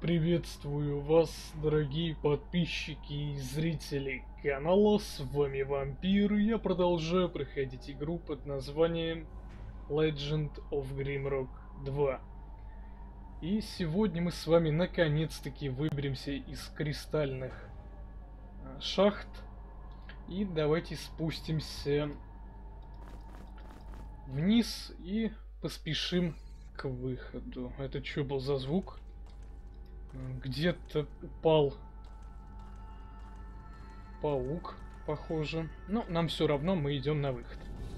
Приветствую вас, дорогие подписчики и зрители канала, с вами Вампир, и я продолжаю проходить игру под названием Legend of Grimrock 2. И сегодня мы с вами наконец-таки выберемся из кристальных шахт, и давайте спустимся вниз и поспешим к выходу. Это что был за звук? Где-то упал паук, похоже. Но нам все равно, мы идем на выход.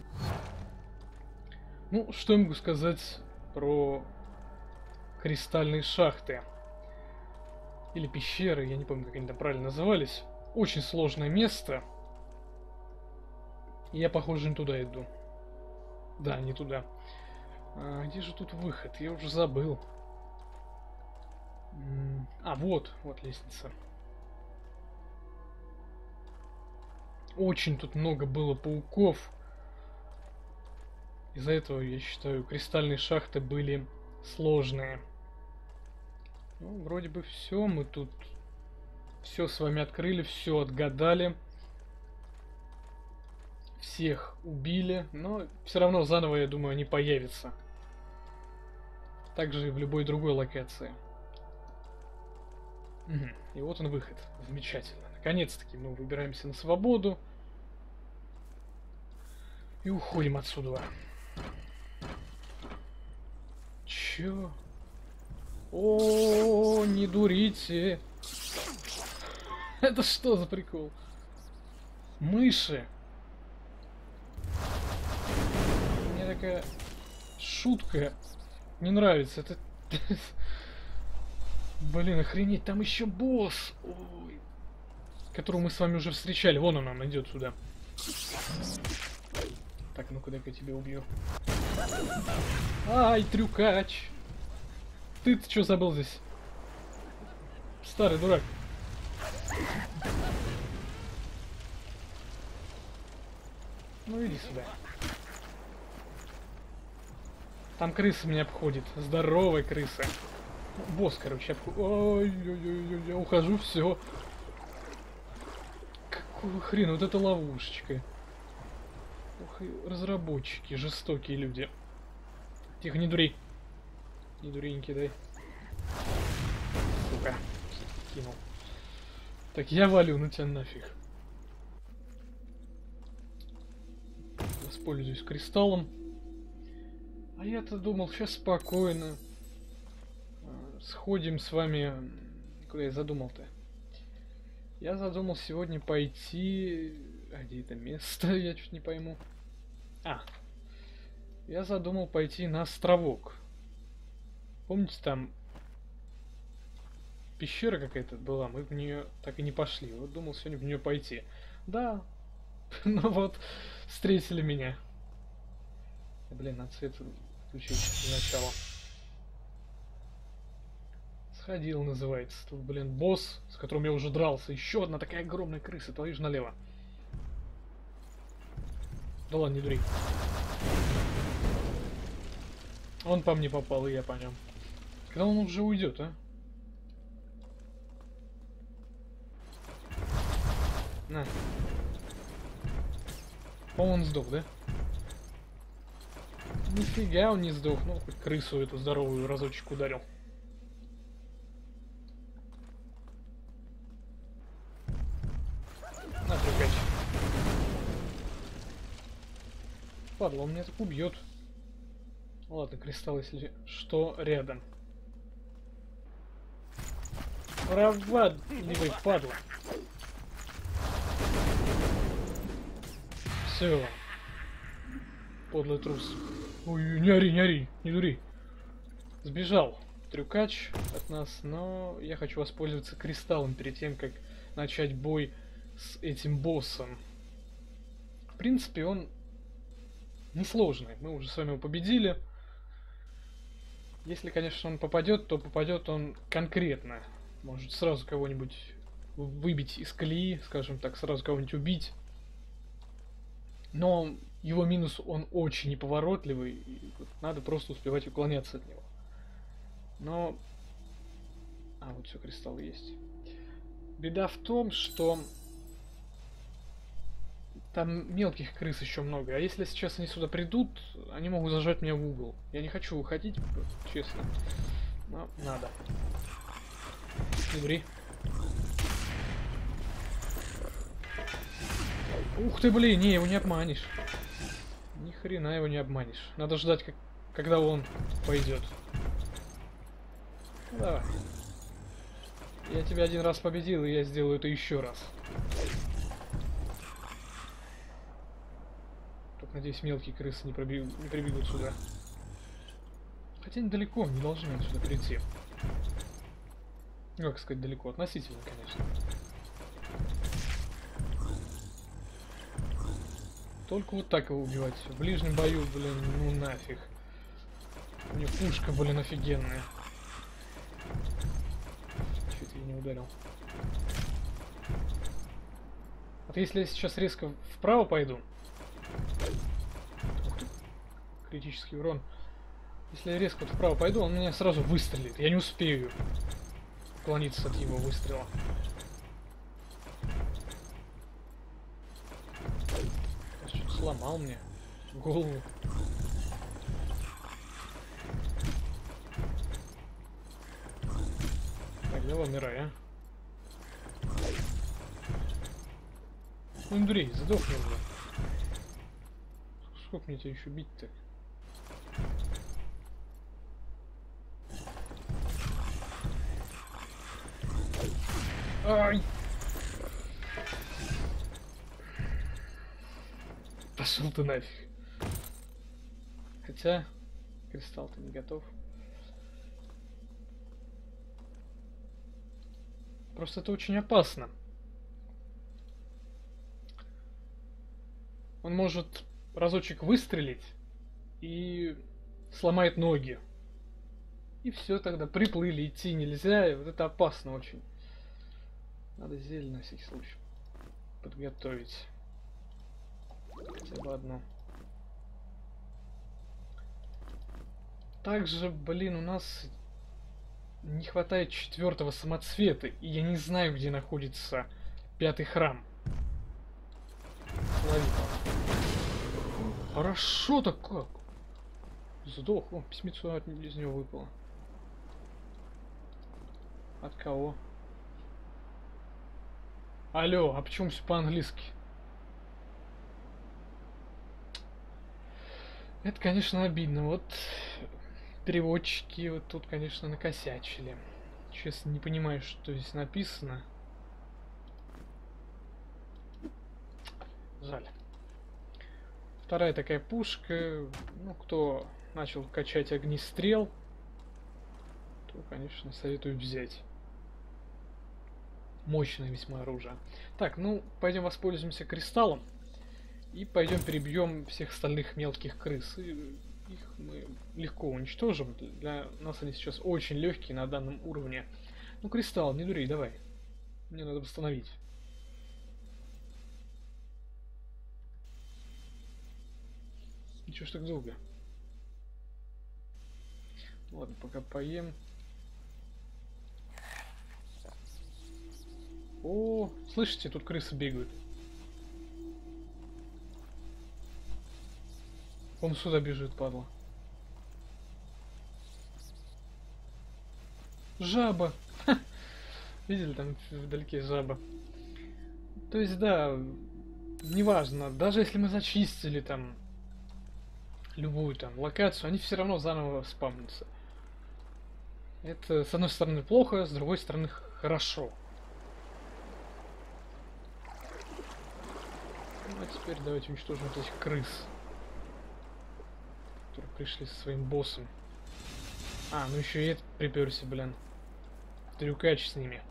Ну, что я могу сказать про кристальные шахты? Или пещеры, я не помню, как они там правильно назывались. Очень сложное место. И я, похоже, не туда иду. Да, не туда. Где же тут выход? Я уже забыл. Вот лестница. Очень тут много было пауков. Из-за этого, я считаю, кристальные шахты были сложные. Ну, вроде бы все. Мы тут все с вами открыли, все отгадали. Всех убили. Но все равно заново, я думаю, они появятся. Также и в любой другой локации. И вот он выход. Замечательно. Наконец-таки мы выбираемся на свободу. И уходим отсюда. Чё? О, не дурите. Это что за прикол? Мыши. Мне такая шутка не нравится. Это... Блин, охренеть, там еще босс, ой, которого мы с вами уже встречали. Вон он нам идет сюда. Так, ну куда-ка я тебя убью. Ай, трюкач. Ты-то что забыл здесь? Старый дурак. Ну иди сюда. Там крыса меня обходит. Здоровая крыса. Босс, короче, ой-ой-ой, я ухожу, все. Какого хрена, вот это ловушечка. Ох, и разработчики, жестокие люди. Тихо, не дури. Не дури, не кидай. Сука, кинул. Так, я валю, ну тебя нафиг. Воспользуюсь кристаллом. А я-то думал, сейчас спокойно. Сходим с вами... Куда я задумал-то? Я задумал сегодня пойти... А где это место? Я чуть не пойму. Я задумал пойти на островок. Помните, там пещера какая-то была, мы в нее так и не пошли. Вот думал сегодня в нее пойти. Да. Ну вот, встретили меня. Блин, надо свет включить для начала. Сходил, называется. Тут, блин, босс, с которым я уже дрался. Еще одна такая огромная крыса. Твою ж налево. Да ладно, не дури. Он по мне попал, и я по нем. Когда он уже уйдет, а? На. По-моему, он сдох, да? Нифига он не сдох. Ну, хоть крысу эту здоровую разочек ударил. На, трюкач. Падла, он меня так убьет. Ладно, кристалл, если что, рядом. Проводливый, падла. Все. Подлый трус. Ой, не ори, не дури. Сбежал трюкач от нас, но я хочу воспользоваться кристаллом перед тем, как начать бой с этим боссом. В принципе, он несложный. Мы уже с вами его победили. Если, конечно, он попадет, то попадет он конкретно. Может сразу кого-нибудь выбить из колеи, скажем так, сразу кого-нибудь убить. Но его минус, он очень неповоротливый, и надо просто успевать уклоняться от него. Но А, вот все, кристалл есть. Беда в том, что там мелких крыс еще много. А если сейчас они сюда придут, они могут зажать меня в угол. Я не хочу выходить, честно. Но надо. Не ври. Ух ты, блин, не, его не обманешь. Ни хрена его не обманешь. Надо ждать, когда он пойдет. Ну, давай. Я тебя один раз победил, и я сделаю это еще раз. Только, надеюсь, мелкие крысы не прибегут сюда. Хотя недалеко, не должны отсюда прийти. Ну, как сказать, далеко. Относительно, конечно. Только вот так его убивать. В ближнем бою, блин, ну нафиг. У него пушка, блин, офигенная. Чуть я не ударил. Вот если я сейчас резко вправо пойду... Критический урон. Если я резко вот вправо пойду, он меня сразу выстрелит. Я не успею уклониться от его выстрела. Что-то сломал мне голову. Так, давай умирай, а. Ну, Андрей, сдохни уже. Сколько мне тебя еще бить-то? Ай! Пошел ты нафиг. Хотя, кристалл-то не готов. Просто это очень опасно. Он может разочек выстрелить и сломает ноги. И все, тогда приплыли, идти нельзя, и вот это опасно очень. Надо зелень на всякий случай подготовить. Хотя бы одну. Также, блин, у нас не хватает 4-го самоцвета, и я не знаю, где находится 5-й храм. Лови. Хорошо-то как? Сдох. О, письмецо из него выпало. От кого? Алло, а почему все по-английски? Это, конечно, обидно. Вот переводчики вот тут, конечно, накосячили. Честно, не понимаю, что здесь написано. Жаль. Вторая такая пушка. Ну, кто начал качать огнестрел, то, конечно, советую взять. Мощное весьма оружие. Так, ну, пойдем воспользуемся кристаллом. И пойдем перебьем всех остальных мелких крыс. И их мы легко уничтожим. Для нас они сейчас очень легкие на данном уровне. Ну, кристалл, не дури, давай. Мне надо восстановить. Ничего ж так долго. Ладно, пока поем. О, слышите, тут крысы бегают. Он сюда бежит, падла. Жаба! Ха! Видели, там вдалеке жаба. То есть, да, неважно, даже если мы зачистили там любую там локацию, они все равно заново спавнятся. Это, с одной стороны, плохо, с другой стороны, хорошо. Ну, а теперь давайте уничтожим вот этих крыс, которые пришли со своим боссом. А, ну еще и этот приперся, блин. Трюкач с ними.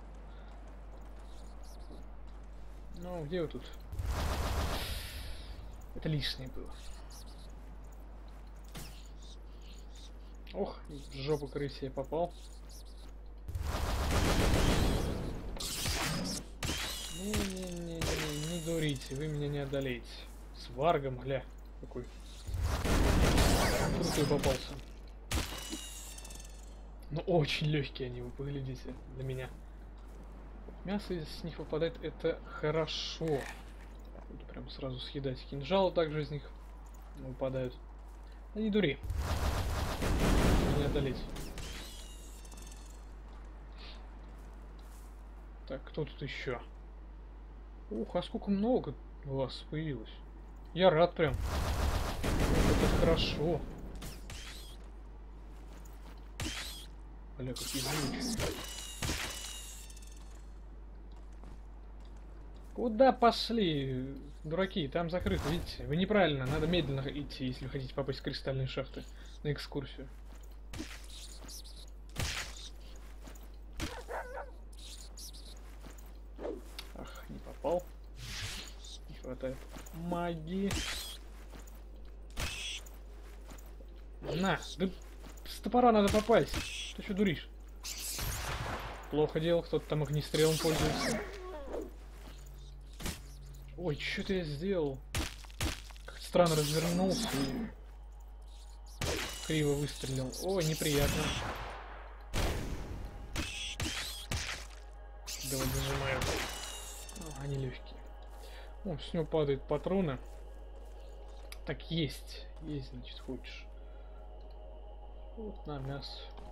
Ну, где вы тут? Это лишнее было. Ох, в жопу крысе я попал. Не дурите, вы меня не одолеете. С варгом, гля, какой крутой попался. Но очень легкие они, вы поглядите, для меня. Мясо с них выпадает, это хорошо. Буду прям сразу съедать. Кинжалы также из них выпадают. Да не дури. Не одолеть. Так, кто тут еще? Ух, а сколько много у вас появилось. Я рад прям. Это хорошо. Бля, какие звуки. Куда пошли, дураки? Там закрыто, видите? Вы неправильно, надо медленно идти, если вы хотите попасть в кристальные шахты на экскурсию. Ах, не попал. Не хватает магии. На, да с топора надо попасть. Ты что дуришь? Плохо делал, кто-то там огнестрелом пользуется. Ой, что-то я сделал. Как странно развернулся и криво выстрелил. Ой, неприятно. Давай зажимаем. Они легкие. О, с него падают патроны. Так, есть. Есть, значит, хочешь. Вот на мясо.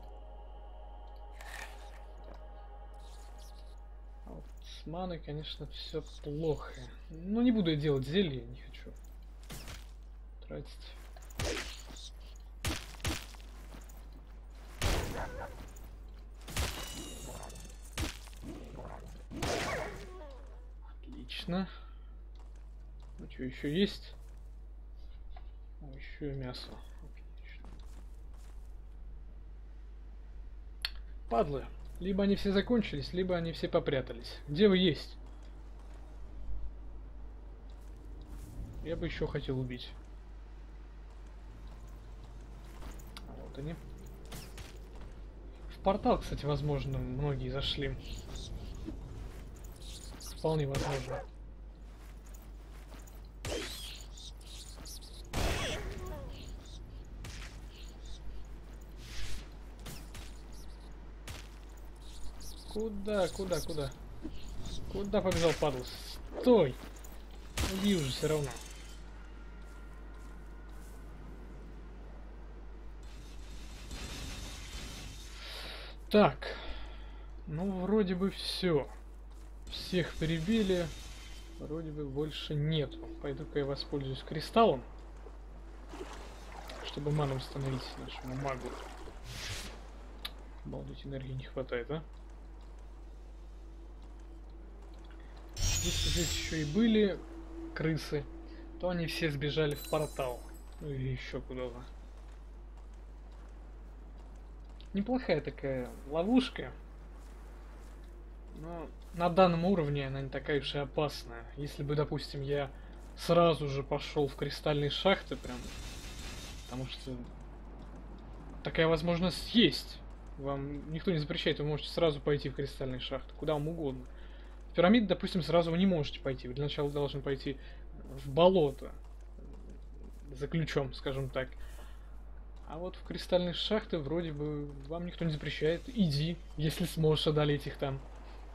А вот с маной, конечно, все плохо. Но не буду я делать зелье, не хочу тратить. Отлично. Ну что, еще есть? О, еще и мясо. Отлично. Падлы. Либо они все закончились, либо они все попрятались. Где вы есть? Я бы еще хотел убить. А вот они. В портал, кстати, возможно, многие зашли. Вполне возможно. Куда? Куда побежал, падал? Стой! Иди уже все равно. Так. Ну, вроде бы все. Всех перебили. Вроде бы больше нету. Пойду-ка я воспользуюсь кристаллом. Чтобы ману установить нашему магу. Обалдеть, энергии не хватает, а? Если здесь еще и были крысы, то они все сбежали в портал. Ну или еще куда-то. Неплохая такая ловушка. Но на данном уровне она не такая уж и опасная. Если бы, допустим, я сразу же пошел в кристальные шахты, прям. Потому что такая возможность есть. Вам никто не запрещает, вы можете сразу пойти в кристальные шахты, куда вам угодно. В пирамиды, допустим, сразу вы не можете пойти. Вы для начала должны пойти в болото. За ключом, скажем так. А вот в кристальные шахты вроде бы вам никто не запрещает. Иди, если сможешь одолеть их там.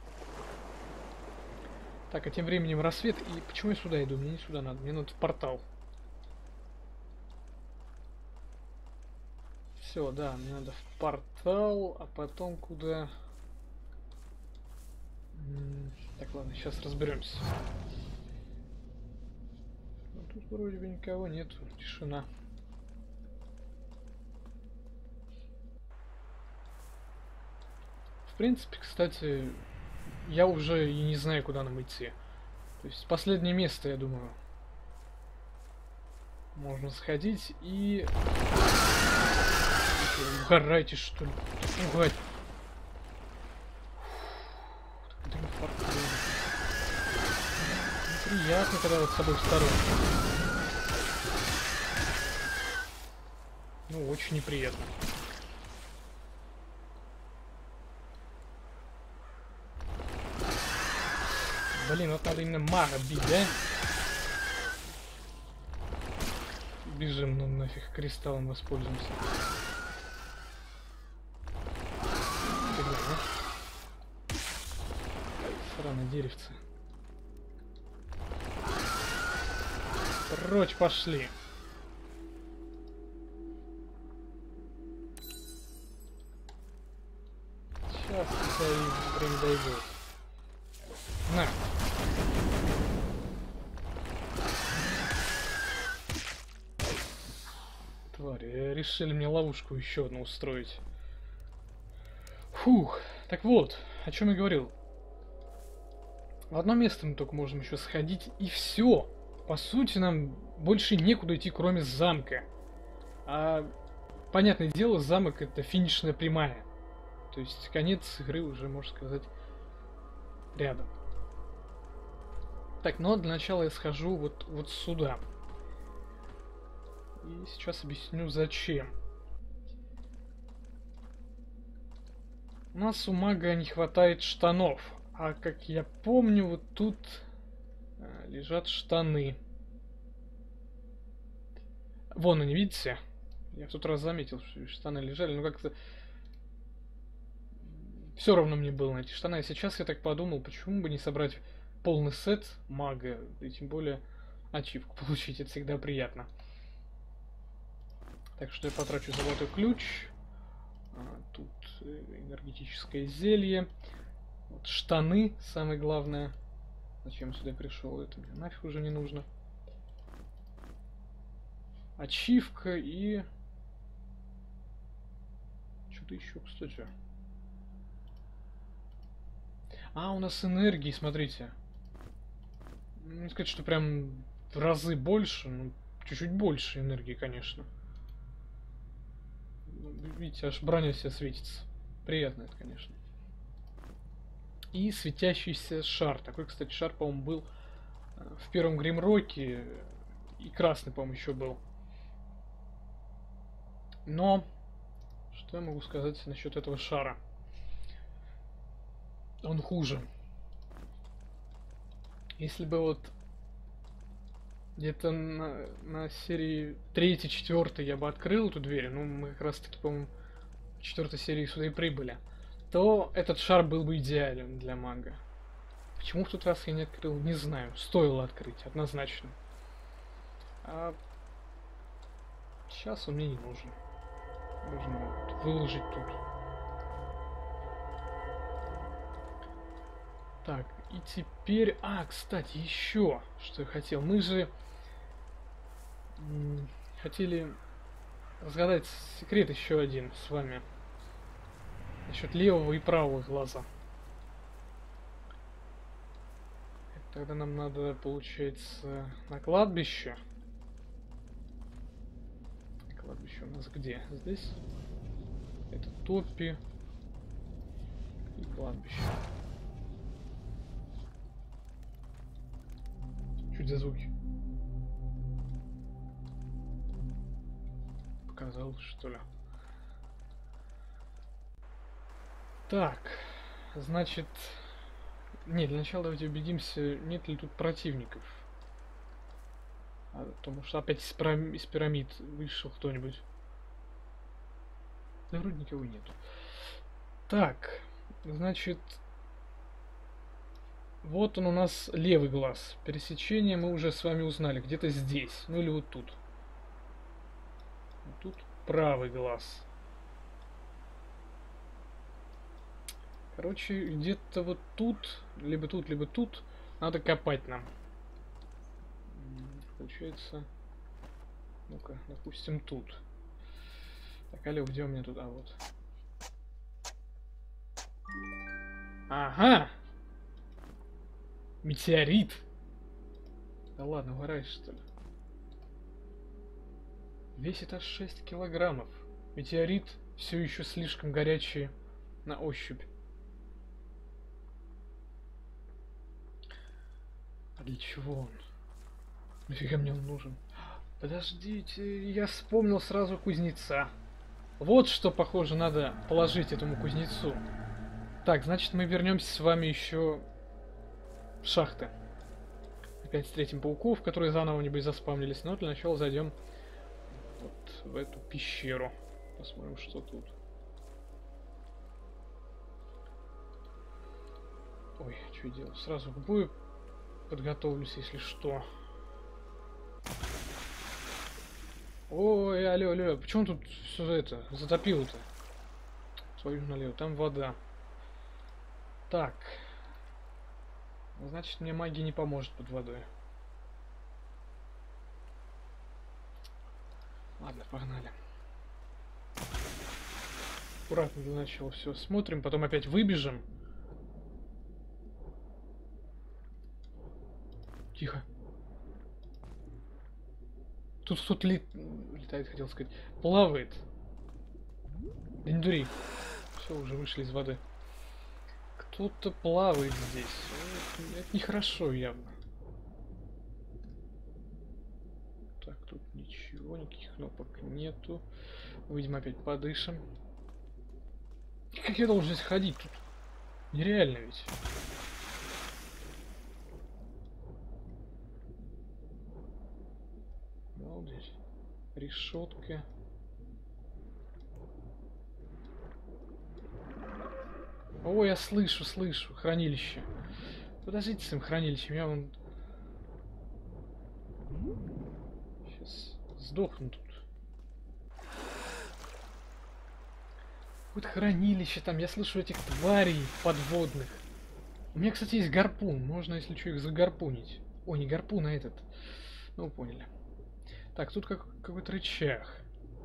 Так, а тем временем рассвет. И почему я сюда иду? Мне не сюда надо. Мне надо в портал. Все, да, мне надо в портал, а потом куда... Так, ладно, сейчас разберемся. Но тут вроде бы никого нету, тишина. В принципе, кстати, я уже и не знаю, куда нам идти. То есть последнее место, я думаю, можно сходить и... Угорайте, что ли? Пугать. Неприятно, когда вот с обоих сторон. Ну, очень неприятно. Блин, вот надо именно мага бить, да? Бежим, ну нафиг, кристаллом воспользуемся. Сраное деревце. Прочь пошли. Сейчас тебя и время дойдет. На. Твари, решили мне ловушку еще одну устроить. Фух, так вот, о чем я говорил. В одно место мы только можем еще сходить, и все. По сути, нам больше некуда идти, кроме замка. А, понятное дело, замок — это финишная прямая. То есть конец игры уже, можно сказать, рядом. Так, но для начала я схожу вот сюда. И сейчас объясню, зачем. У нас у мага не хватает штанов. А как я помню, вот тут лежат штаны. Вон они, видите? Я в тот раз заметил, что штаны лежали, но как-то все равно мне было на эти штаны. А сейчас я так подумал, почему бы не собрать полный сет мага, и тем более ачивку получить, это всегда приятно. Так что я потрачу золотой ключ. Тут энергетическое зелье. Вот штаны, самое главное. Зачем сюда пришел? Это мне нафиг уже не нужно. Ачивка и... Что-то еще, кстати. А, у нас энергии, смотрите. Не сказать, что прям в разы больше, ну, чуть-чуть больше энергии, конечно. Видите, аж броня вся светится. Приятно это, конечно. И светящийся шар. Такой, кстати, шар, по-моему, был в первом Гримроке. И красный, по-моему, еще был. Но, что я могу сказать насчет этого шара? Он хуже. Если бы вот где-то на серии 3-4 я бы открыл эту дверь, ну, мы как раз таки, по-моему, в 4 серии сюда и прибыли, то этот шар был бы идеален для мага. Почему в тот раз я не открыл, не знаю. Стоило открыть, однозначно. А сейчас он мне не нужен. Нужно вот выложить тут. Так, и теперь... А, кстати, еще что я хотел. Мы же хотели разгадать секрет еще один с вами. Насчет левого и правого глаза. Тогда нам надо, получается, на кладбище. Кладбище у нас где? Здесь? Это топи. И кладбище. Чуть за звуки. Показалось, что ли? Так, значит... Не, для начала давайте убедимся, нет ли тут противников. Потому что опять из пирамид вышел кто-нибудь. Да вроде никого нету. Так, значит... Вот он у нас левый глаз. Пересечение мы уже с вами узнали. Где-то здесь. Ну или вот тут. Вот тут правый глаз. Короче, где-то вот тут, либо тут, надо копать нам. Получается... Ну-ка, допустим, тут. Так, алло, где у меня тут? А, вот. Ага! Метеорит! Да ладно, угораешь, что ли? Весит аж 6 килограммов. Метеорит все еще слишком горячий на ощупь. А для чего он? Нафига мне он нужен? Подождите, я вспомнил сразу кузнеца. Вот что, похоже, надо положить этому кузнецу. Так, значит, мы вернемся с вами еще в шахты. Опять встретим пауков, которые заново нибудь заспавнились. Но для начала зайдем вот в эту пещеру. Посмотрим, что тут. О, Ой, что делать? Сразу к бою подготовлюсь, если что. Ой, алло, алло, почему тут все это затопило-то? Твою налево, там вода. Так. Значит, мне магия не поможет под водой. Ладно, погнали. Аккуратно для начала все смотрим, потом опять выбежим. Тихо. Тут кто-то летает, хотел сказать. Плавает. Да не дури. Все, уже вышли из воды. Кто-то плавает здесь. Это нехорошо явно. Так, тут ничего, никаких кнопок нету. Выйдем опять подышим. Как я должен здесь ходить тут? Нереально ведь. Обалдеть. Решетка. О, я слышу. Хранилище. Подождите с этим хранилищем, я вон... Сейчас сдохну тут. Какое-то хранилище там, я слышу этих тварей подводных. У меня, кстати, есть гарпун. Можно, если что, их загарпунить. О, не гарпун, а этот. Ну, вы поняли. Так, тут какой-то рычаг.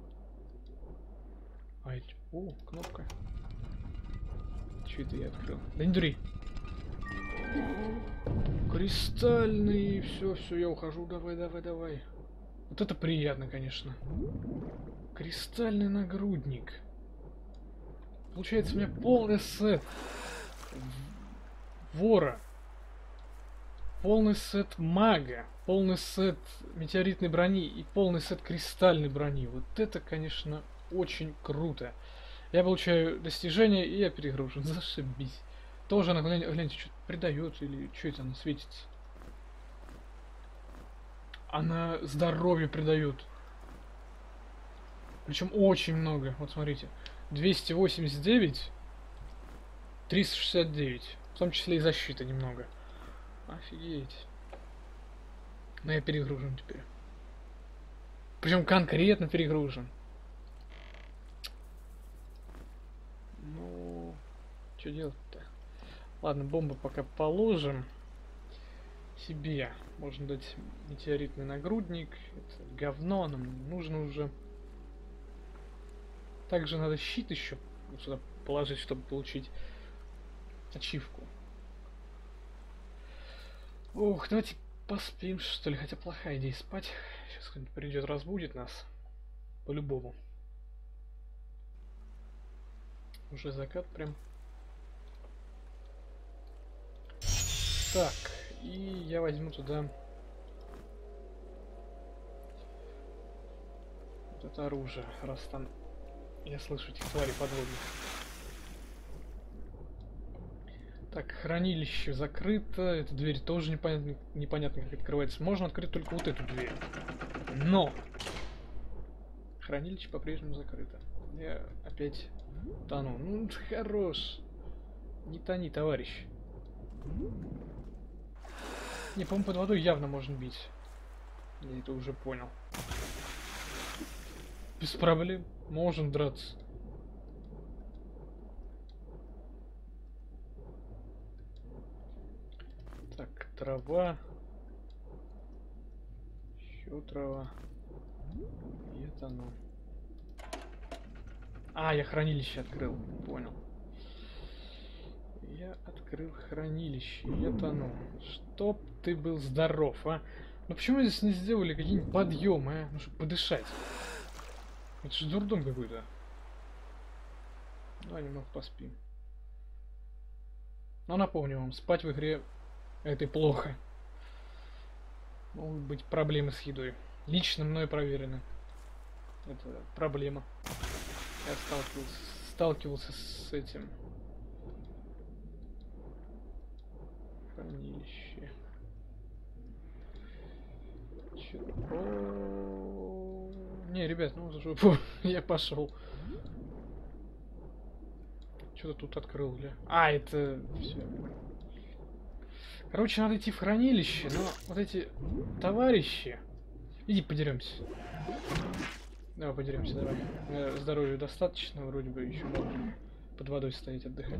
О, кнопка. Че это я открыл? Да не дури. Кристальный. Все, я ухожу. Давай. Вот это приятно, конечно. Кристальный нагрудник. Получается, у меня полный сет вора. Полный сет мага. Полный сет метеоритной брони и полный сет кристальной брони. Вот это, конечно, очень круто. Я получаю достижение, и я перегружен. Зашибись. Тоже она, гляньте, что-то придает, или что это она светится. Она здоровье придает. Причем очень много. Вот смотрите. 289, 369. В том числе и защита немного. Офигеть. Но я перегружен теперь. Причем конкретно перегружен. Ну, что делать-то? Ладно, бомбу пока положим. Себе можно дать метеоритный нагрудник. Это говно, нам не нужно уже. Также надо щит еще сюда положить, чтобы получить ачивку. Ох, давайте поспим, что ли. Хотя плохая идея спать. Сейчас кто-нибудь придет, разбудит нас. По-любому. Уже закат прям. Так, и я возьму туда вот это оружие, раз там я слышу этих тварей подводных. Так, хранилище закрыто. Эта дверь тоже непонятно как открывается. Можно открыть только вот эту дверь. Но! Хранилище по-прежнему закрыто. Я опять тону. Ну, хорош. Не тони, товарищ. Не, по-моему, под водой явно можно бить. Я это уже понял. Без проблем. Можем драться. Так, трава. Еще трава. И это оно. А, я хранилище открыл. Понял. Я открыл хранилище. И это оно. Чтоб ты был здоров, а? Ну почему здесь не сделали какие-нибудь подъемы, а? Ну, чтобы подышать. Это же дурдом какой-то. Ну, немного поспим. Но напомню вам, спать в игре это плохо. Могут быть проблемы с едой. Лично мной проверено. Это проблема. Я сталкивался с этим. Хранилище. Не, ребят, ну я пошел. Что-то тут открыл, бля. А, это все. Короче, надо идти в хранилище, но вот эти товарищи... Иди подеремся. Давай подеремся, давай. Здоровья достаточно, вроде бы еще можно под водой стоять, отдыхать.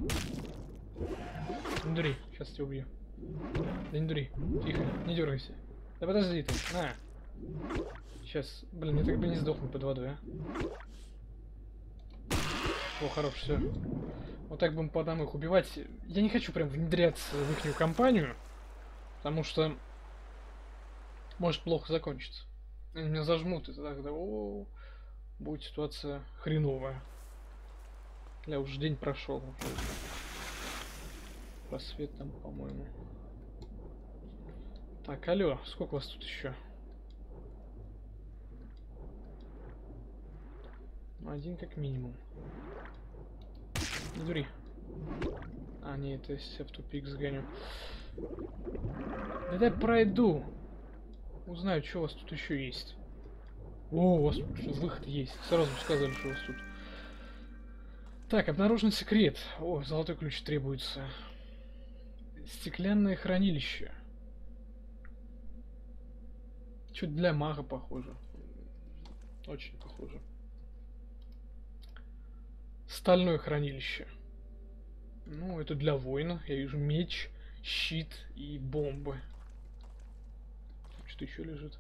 Не дури, сейчас тебя убью. Да не дури, тихо, не дергайся. Да подожди ты, на. Сейчас, блин, я так бы не сдохну под водой, а. О, хорош, все. Вот так будем по одному их убивать. Я не хочу прям внедряться в их компанию, потому что может плохо закончиться. Они меня зажмут, и тогда будет ситуация хреновая. Бля, уже день прошел. Просвет там, по-моему. Так, алло, сколько вас тут еще? Один как минимум. Не дури. А, нет, это я в тупик сгоню. Да дай пройду. Узнаю, что у вас тут еще есть. О, у вас тут выход есть. Сразу сказали, что у вас тут. Так, обнаружен секрет. О, золотой ключ требуется. Стеклянное хранилище. Чуть для мага похоже. Очень похоже. Стальное хранилище. Ну, это для воина. Я вижу меч, щит и бомбы. Что еще лежит?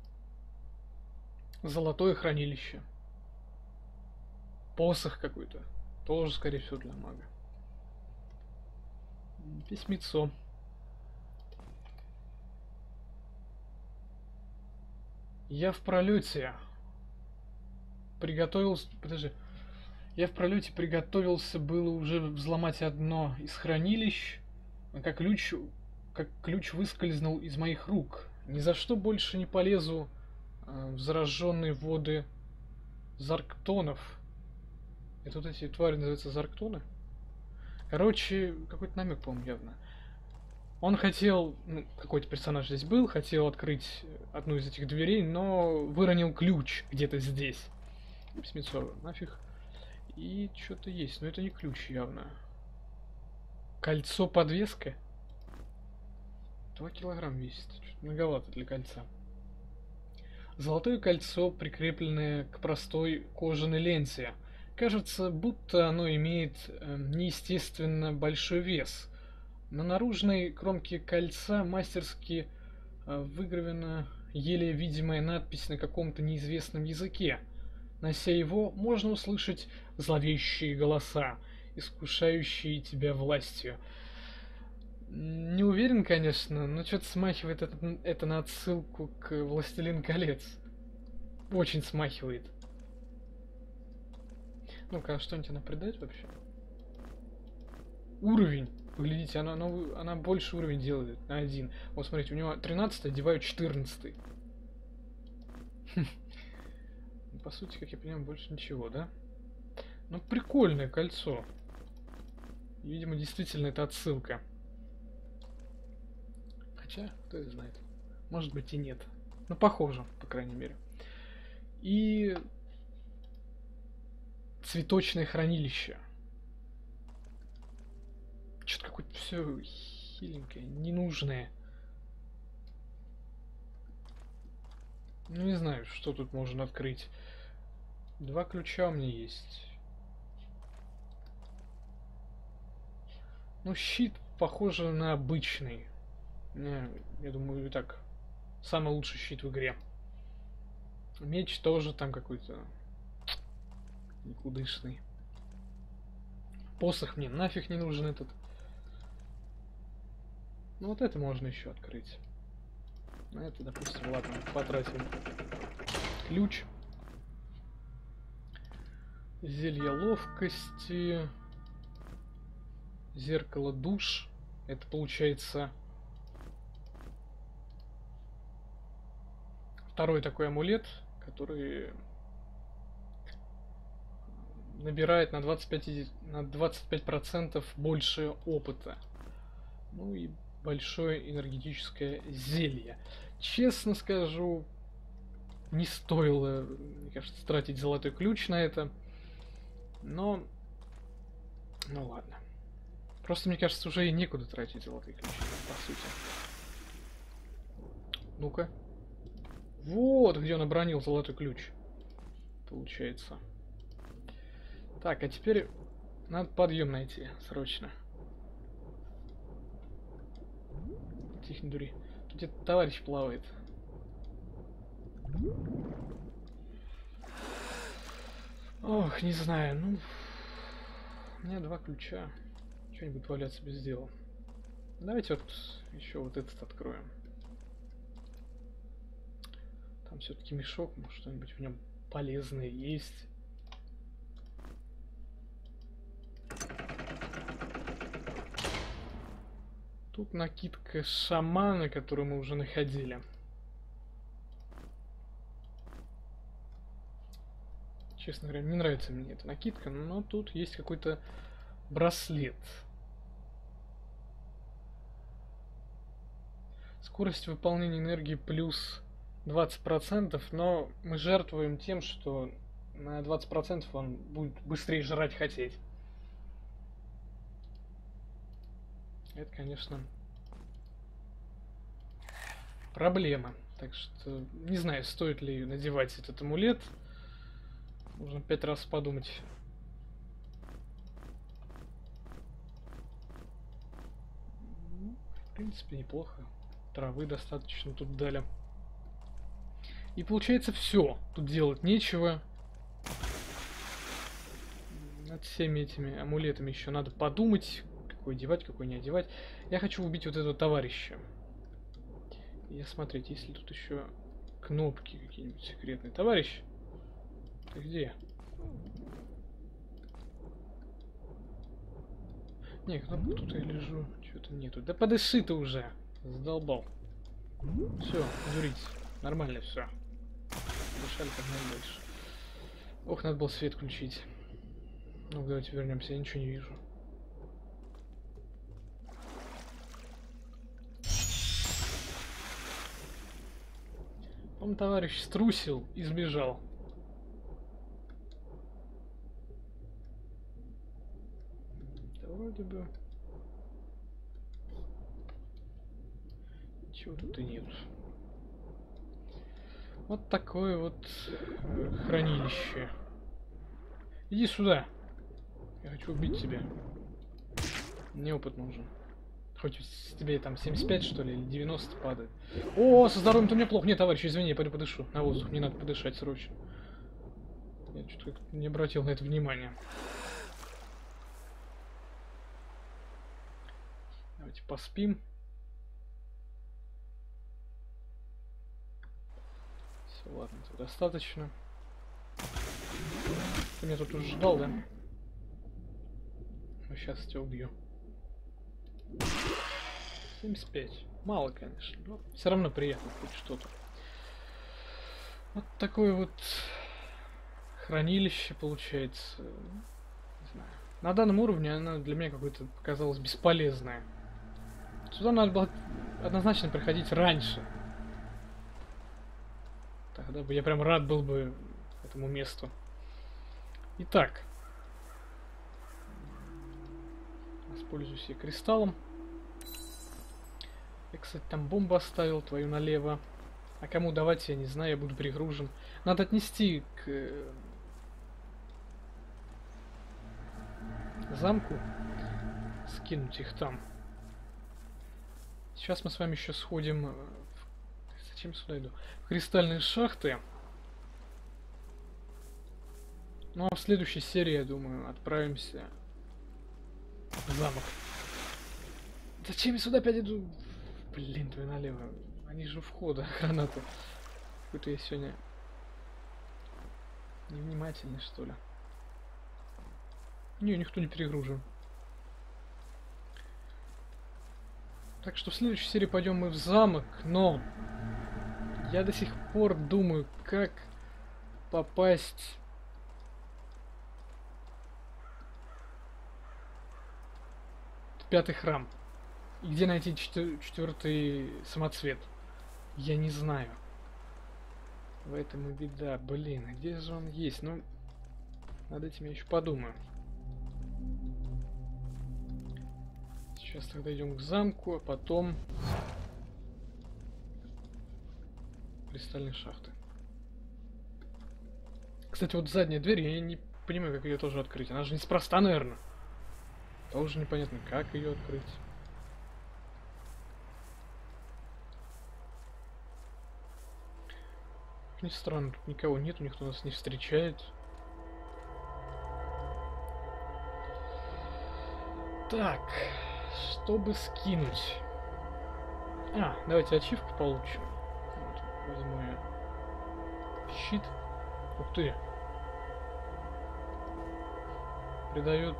Золотое хранилище. Посох какой-то. Тоже, скорее всего, для мага. Письмецо. Я в пролете приготовился... Подожди. Я в пролете приготовился было уже взломать одно из хранилищ, как ключ выскользнул из моих рук. Ни за что больше не полезу в зараженные воды Зарктонов. Это вот эти твари называются Зарктоны? Короче, какой-то намек, по-моему, явно. Он хотел, ну, какой-то персонаж здесь был, хотел открыть одну из этих дверей, но выронил ключ где-то здесь. Письмецо, нафиг. И что-то есть, но это не ключ явно. Кольцо-подвеска? 2 килограмма весит. Чуть многовато для кольца. Золотое кольцо, прикрепленное к простой кожаной ленте. Кажется, будто оно имеет неестественно большой вес. На наружной кромке кольца мастерски выгравирована еле видимая надпись на каком-то неизвестном языке. Нося его, можно услышать зловещие голоса, искушающие тебя властью. Не уверен, конечно, но что-то смахивает это на отсылку к «Властелин колец». Очень смахивает. Ну-ка, а что-нибудь она придает вообще? Уровень. Поглядите, она больше уровень делает на 1. Вот смотрите, у него 13, одеваю 14. По сути, как я понимаю, больше ничего, да? Ну, прикольное кольцо. Видимо, действительно, это отсылка. Хотя, кто это знает. Может быть и нет. Ну, похоже, по крайней мере. И... цветочное хранилище. Что-то какое-то все хиленькое, ненужное. Ну, не знаю, что тут можно открыть. 2 ключа у меня есть. Ну, щит похоже на обычный. Я думаю, и так самый лучший щит в игре. Меч тоже там какой-то никудышный. Посох мне нафиг не нужен этот. Ну вот это можно еще открыть. На это, допустим, ладно, потратим ключ. Зелье ловкости. Зеркало душ. Это получается второй такой амулет, который набирает на 25% больше опыта. Ну и большое энергетическое зелье. Честно скажу, не стоило, мне кажется, тратить золотой ключ на это. Но, ну ладно. Просто, мне кажется, уже и некуда тратить золотые ключи, по сути. Ну-ка. Вот где он обронил золотой ключ. Получается. Так, а теперь надо подъем найти срочно. Тихо, не дури. Тут где-то товарищ плавает. Ох, не знаю, ну... У меня 2 ключа. Что не будет валяться без дела. Давайте вот еще вот этот откроем. Там все-таки мешок, может что-нибудь в нем полезное есть. Тут накидка шамана, которую мы уже находили. Честно говоря, не нравится мне эта накидка, но тут есть какой-то браслет. Скорость выполнения энергии плюс 20%, но мы жертвуем тем, что на 20% он будет быстрее жрать хотеть. Это, конечно, проблема. Так что не знаю, стоит ли надевать этот амулет. Нужно 5 раз подумать. Ну, в принципе, неплохо. Травы достаточно тут дали. И получается все. Тут делать нечего. Над всеми этими амулетами еще надо подумать, какой одевать, какой не одевать. Я хочу убить вот этого товарища. И смотреть, есть ли тут еще кнопки какие-нибудь секретные. Товарищ, ты где? Не, кнопка тут я лежу. Что-то нету. Да подыши ты уже. Задолбал. Все, дурить. Нормально все. Дышали как надо дальше. Ох, надо было свет включить. Ну, давайте вернемся, я ничего не вижу. Он, товарищ, струсил и сбежал. Да вроде бы... Ничего тут и нет. Вот такое вот хранилище. Иди сюда. Я хочу убить тебя. Мне опыт нужен. Хоть с тебе там 75, что ли, или 90 падает. О, со здоровьем-то мне плохо. Нет, товарищ, извини, я пойду подышу. На воздух, мне надо подышать срочно. Я что-то не обратил на это внимания. Давайте поспим. Все, ладно, это достаточно. Ты меня тут уже ждал, да? Ну, сейчас тебя убью. 75. Мало, конечно, но все равно приятно хоть что-то. Вот такое вот хранилище получается. Не знаю. На данном уровне она для меня какой-то показалась бесполезная. Сюда надо было однозначно приходить раньше. Тогда бы я прям рад был бы этому месту. Итак. Воспользуюсь я кристаллом. Я, кстати, там бомбу оставил, твою налево. А кому давать, я не знаю, я буду перегружен. Надо отнести к замку. Скинуть их там. Сейчас мы с вами еще сходим... Зачем сюда иду? В кристальные шахты. Ну а в следующей серии, я думаю, отправимся в замок. Зачем я сюда опять иду? Блин, твой налево. Они же у входа, гранаты. Какой-то я сегодня невнимательный, что ли. Не, никто не перегружен. Так что в следующей серии пойдем мы в замок, но я до сих пор думаю, как попасть в 5-й храм. И где найти 4-й самоцвет? Я не знаю. В этом и беда. Блин, а где же он есть? Ну, над этим я еще подумаю. Сейчас тогда идем к замку, а потом кристальные шахты. Кстати, вот задняя дверь, я не понимаю, как ее тоже открыть. Она же неспроста, наверное. Тоже непонятно, как ее открыть. Как ни странно, тут никого нет, никто нас не встречает. Так, чтобы скинуть. Давайте ачивку получим. Вот, возьму я щит. Ух ты. Придает,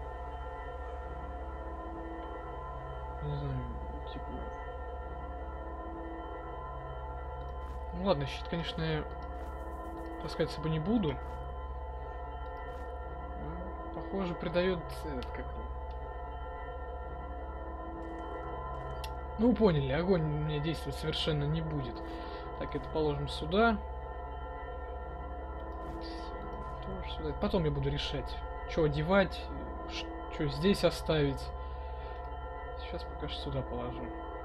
не знаю, типа... Ну ладно, щит, конечно, я таскать с собой не буду. Но, похоже, придает этот, как... Ну, вы поняли, огонь у меня действовать совершенно не будет. Так, это положим сюда. Тоже сюда. Потом я буду решать, что одевать, что здесь оставить. Сейчас пока что сюда положу.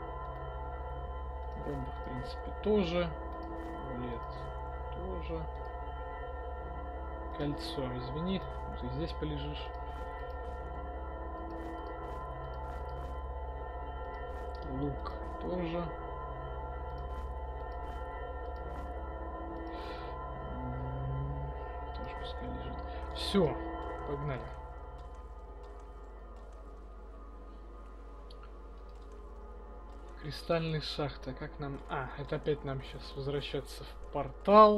Бомба, в принципе, тоже. Амулет тоже. Кольцо, извини, ты здесь полежишь. Лук тоже. Тоже пускай лежит. Все, погнали. Кристальные шахты. Как нам... это опять нам сейчас возвращаться в портал.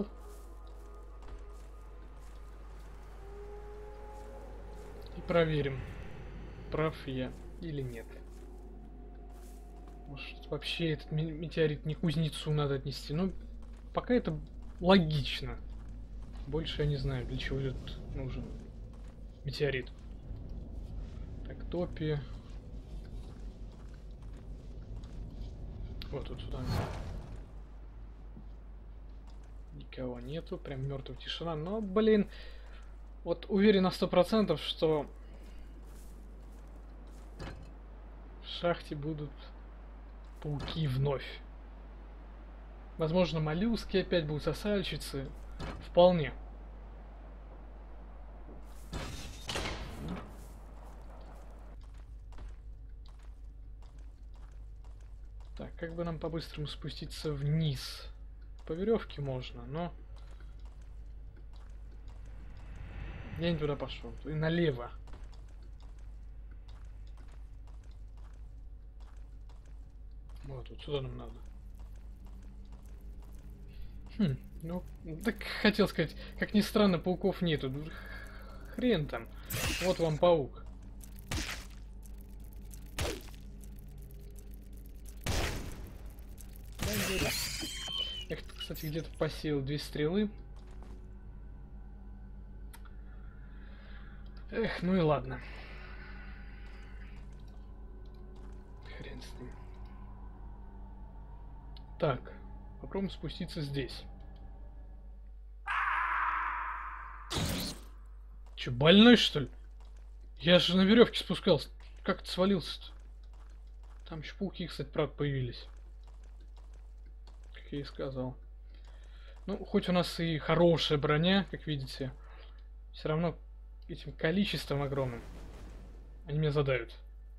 И проверим, прав я или нет. Может, вообще этот метеорит не кузнецу надо отнести. Ну, пока это логично. Больше я не знаю, для чего этот нужен метеорит. Так, топи. Вот тут сюда. Никого нету, прям мертвая тишина. Но, блин, вот уверен на 100%, что в шахте будут пауки вновь. Возможно, моллюски опять будут, сосальщицы. Вполне. Так, как бы нам по-быстрому спуститься вниз? По веревке можно, но... Я не туда пошел. И налево. Вот сюда нам надо. Ну, так хотел сказать, как ни странно, пауков нету. Хрен там. Вот вам паук. Я, кстати, где-то посеял 2 стрелы. Эх, ну и ладно. Хрен с ним. Так, попробуем спуститься здесь. Че, больной, что ли? Я же на веревке спускался. Как ты свалился-то? Там еще пауки, кстати, правда, появились. Как я и сказал. Ну, хоть у нас и хорошая броня, как видите, все равно этим количеством огромным они меня задают.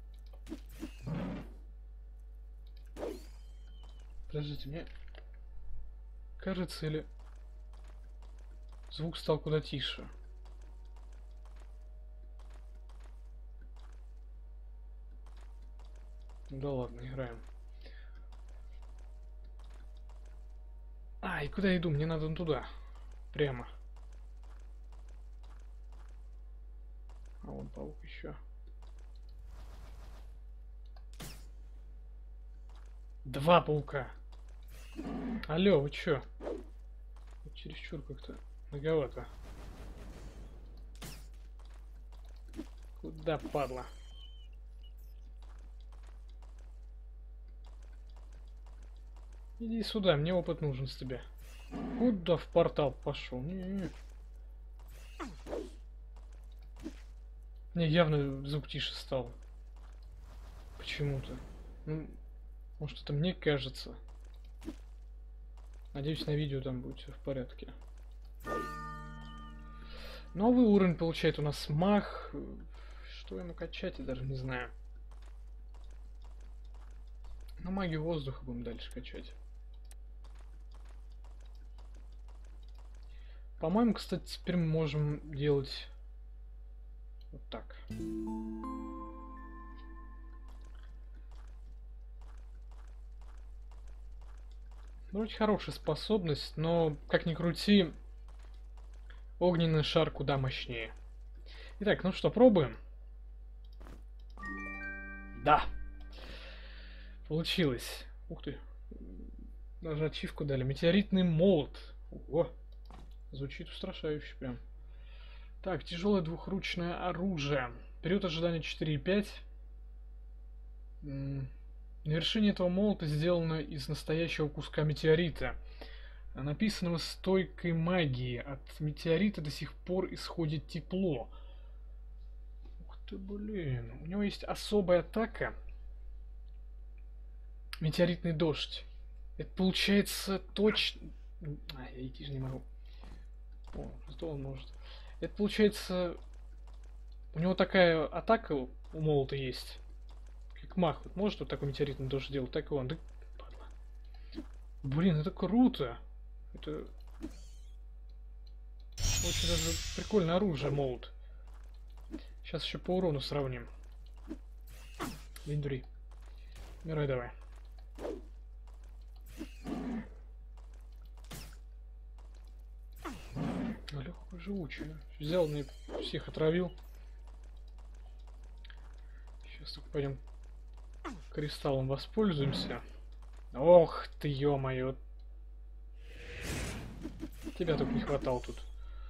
Подождите, мне кажется, или звук стал куда тише. Да ладно, играем. И куда я иду? Мне надо туда. Прямо. А вон паук еще. Два паука. Алло, вы чё? Чересчур как-то многовато. Куда, падла? Иди сюда, мне опыт нужен с тебя. Куда в портал пошел? Не, явно звук тише стал. почему-то. Ну, может, это мне кажется. Надеюсь, на видео там будет все в порядке. Новый уровень получает у нас мах. Что ему качать, я даже не знаю. Но магию воздуха будем дальше качать. По-моему, кстати, теперь мы можем делать вот так. Вроде хорошая способность, но, как ни крути, огненный шар куда мощнее. Итак, ну что, пробуем? Да! Получилось. Ух ты. Даже ачивку дали. Метеоритный молот. Ого. Звучит устрашающе прям. Так, тяжелое двухручное оружие. Период ожидания 4,5. На вершине этого молота сделано из настоящего куска метеорита, написанного стойкой магии. От метеорита до сих пор исходит тепло. Ух ты, блин. У него есть особая атака. Метеоритный дождь. Это получается точно... я идти же не могу. О, что он может. Это получается... У него такая атака у молота есть. Как мах. Вот может вот такой метеоритный дождь делать, так и он. Да... Блин, это круто. Это... Очень даже прикольное оружие, молот. Сейчас еще по урону сравним. Линдри. Умирай давай. Легко живучий. Взял, мне всех отравил. Сейчас только пойдем кристаллом воспользуемся. Ох ты, ё-моё. Тебя только не хватало тут.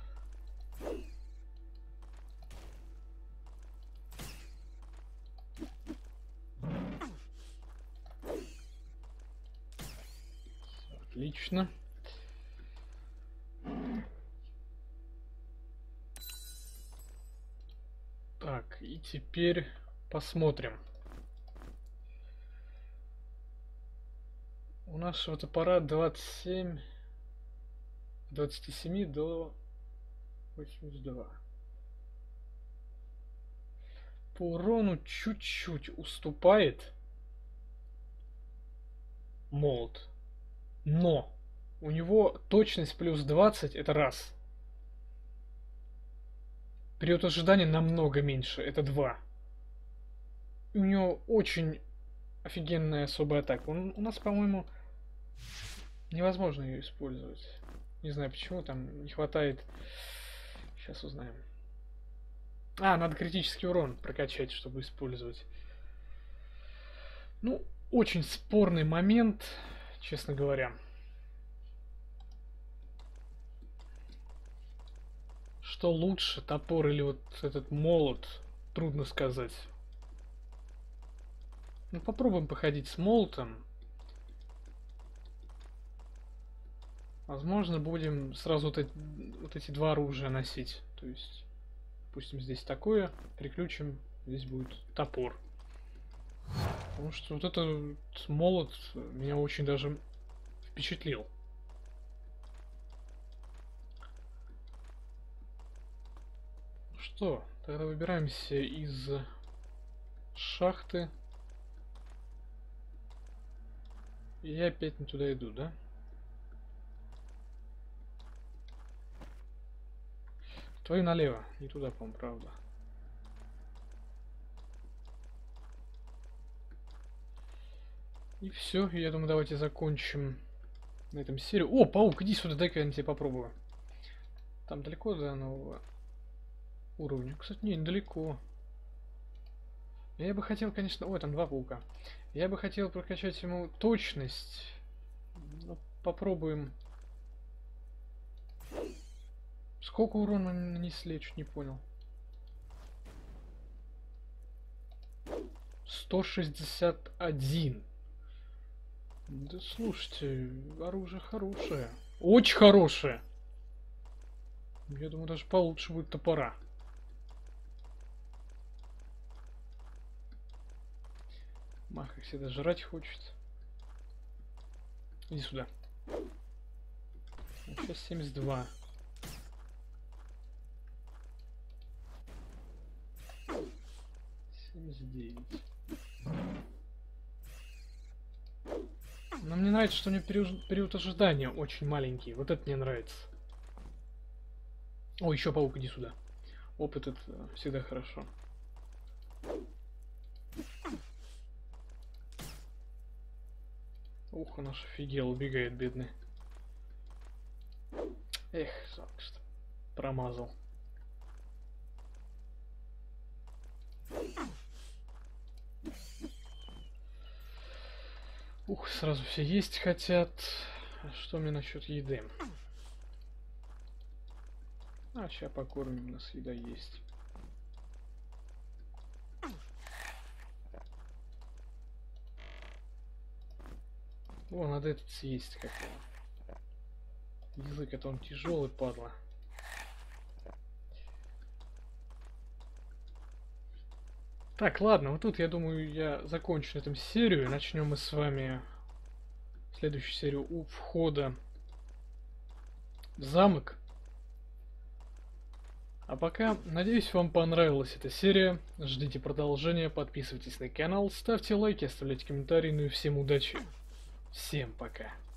Отлично. Так, и теперь посмотрим. У нашего топора 27... 27 до 82. По урону чуть-чуть уступает молот. Но у него точность плюс 20, это раз. Период ожидания намного меньше, это 2. И у него очень офигенная особая атака. У нас, по-моему, невозможно ее использовать. Не знаю почему, там не хватает. Сейчас узнаем. Надо критический урон прокачать, чтобы использовать. Ну, очень спорный момент, честно говоря. Что лучше, топор или вот этот молот, трудно сказать. Ну, попробуем походить с молотом. Возможно, будем сразу вот эти два оружия носить. То есть, допустим, здесь такое, переключим, здесь будет топор. Потому что вот этот молот меня очень даже впечатлил. Что, тогда выбираемся из шахты. И я опять не туда иду, да? Твою налево, не туда, по-моему, правда. И все, я думаю, давайте закончим на этом серию. О, паук, иди сюда, дай-ка я тебе попробую. Там далеко до нового уровня? Кстати, не, недалеко. Я бы хотел, конечно... Ой, там два паука. Я бы хотел прокачать ему точность. Ну, попробуем. Сколько урона нанесли, я чуть не понял. 161. Да слушайте, оружие хорошее. Очень хорошее. Я думаю, даже получше будет топора. Маха всегда жрать хочет. Иди сюда. Сейчас 72. Но мне нравится, что у него период ожидания очень маленький. Вот это мне нравится. О, еще паук, иди сюда. Опыт это всегда хорошо. Ух, он аж офигел, убегает, бедный. Эх, жалко, что промазал. Ух, сразу все есть хотят. А что мне насчет еды? А, сейчас покормим, у нас еда есть. О, надо этот съесть как-то. Язык, это он тяжелый, падла. Так, ладно, вот тут, я думаю, я закончу на этом серию. Начнем мы с вами следующую серию у входа в замок. А пока, надеюсь, вам понравилась эта серия. Ждите продолжения, подписывайтесь на канал, ставьте лайки, оставляйте комментарии, ну и всем удачи. Всем пока.